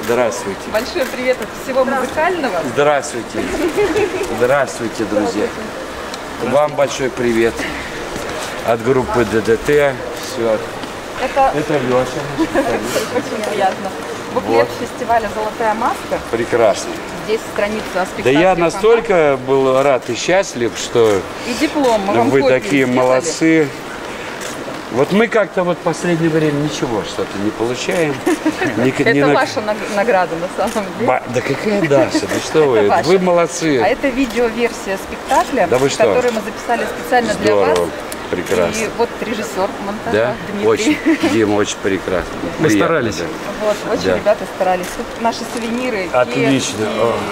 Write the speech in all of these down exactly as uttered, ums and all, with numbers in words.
Здравствуйте. Большой привет от всего музыкального. Здравствуйте. Здравствуйте, друзья. Вам большой привет от группы ДДТ. Все. Это, Это Леша. очень приятно. Буклет вот. Фестиваля «Золотая маска». Прекрасно. Здесь страница о спектакле. Да я настолько был рад и счастлив, что и диплом. Мы вам вы такие сделали. молодцы. Вот мы как-то вот в последнее время ничего что-то не получаем. Это ваша награда на самом деле. Да какая Даша, да что вы, вы молодцы. А это видеоверсия спектакля, которую мы записали специально для вас. Прекрасно. И вот режиссер монтажа, да? Дмитрий. Очень, Дима, очень прекрасно. Мы Приятно, старались. Да. Вот, очень да. ребята старались. Тут наши сувениры. Отлично.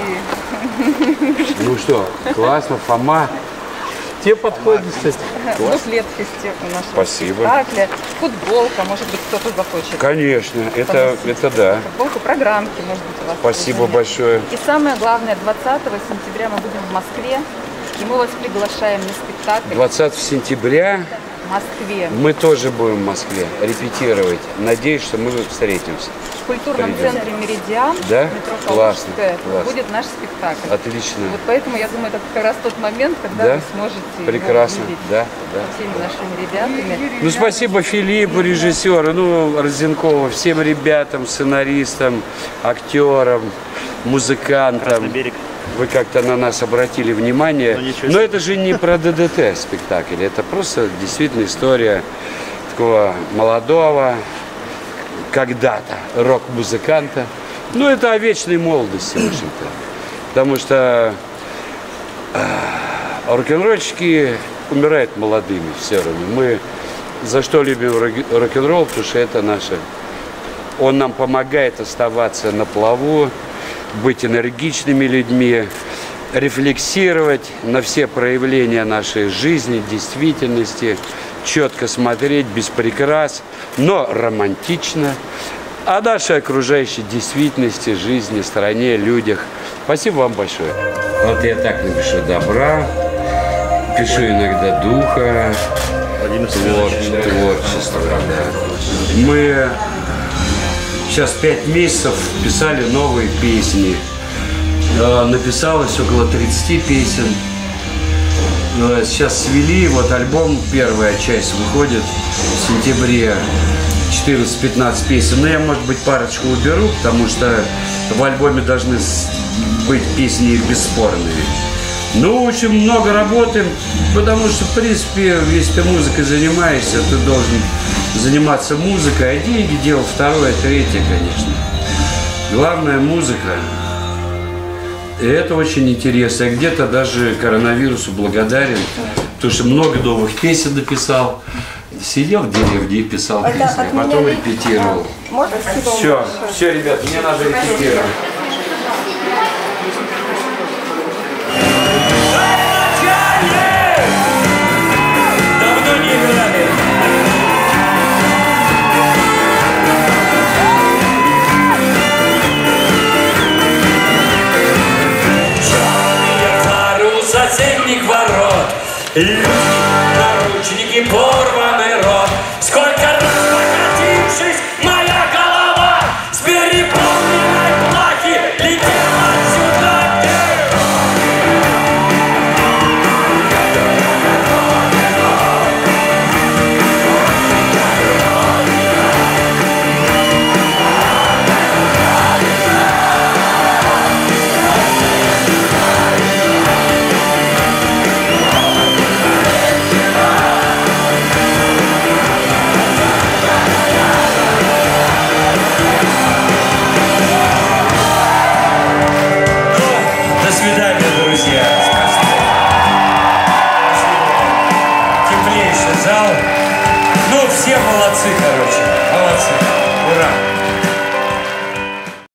И... Ну что, классно, Фома. Те подходят, кстати. Буклет нашего Спасибо. спектакля. Футболка, может быть, кто-то захочет. Конечно, это, это да. Футболка, программки, может быть, у вас. Спасибо большое. И самое главное, двадцатого сентября мы будем в Москве. И мы вас приглашаем на спектакль. двадцатого сентября в Москве. Мы тоже будем в Москве репетировать. Надеюсь, что мы встретимся. В культурном Придем. центре «Меридиан», да? метро Классно, классно. Будет наш спектакль. Отлично. Вот поэтому, я думаю, это как раз тот момент, когда да? вы сможете Прекрасно. его увидеть да, да. со всеми нашими ребятами. Ну, спасибо Филиппу, режиссеру, ну, Розенкову, всем ребятам, сценаристам, актерам, музыкантам. Вы как-то на нас обратили внимание. Но, Но это же не про ДДТ спектакль. Это просто действительно история такого молодого, когда-то рок-музыканта. Ну, это о вечной молодости, в общем-то. Потому что э, рок-н-ролльщики умирают молодыми все равно. Мы за что любим рок-н-ролл? Потому что это наше... Он нам помогает оставаться на плаву, быть энергичными людьми, рефлексировать на все проявления нашей жизни, действительности, четко смотреть, без прикрас, но романтично о нашей окружающей действительности, жизни, стране, людях. Спасибо вам большое. Вот я так напишу добра, пишу иногда духа, творчество. творчество да. Мы сейчас пять месяцев писали новые песни. Написалось около тридцати песен. Сейчас свели, вот альбом, первая часть выходит в сентябре, четырнадцать-пятнадцать песен. Но я, может быть, парочку уберу, потому что в альбоме должны быть песни бесспорные. Ну, в общем, много работаем, потому что, в принципе, если ты музыкой занимаешься, ты должен заниматься музыкой, а деньги делал второе, третье, конечно. Главное — музыка. И это очень интересно. Я где-то даже коронавирусу благодарен, потому что много новых песен написал. Сидел в деревне и писал песни, а потом репетировал. Все, все, ребят, мне надо репетировать. Соседних ворот, люди, наручники, порванный рот. Сколько раз покатившись, моя голова с переполненной плахи летела сюда. Теплейший зал. Ну, все молодцы, короче. Молодцы. Ура.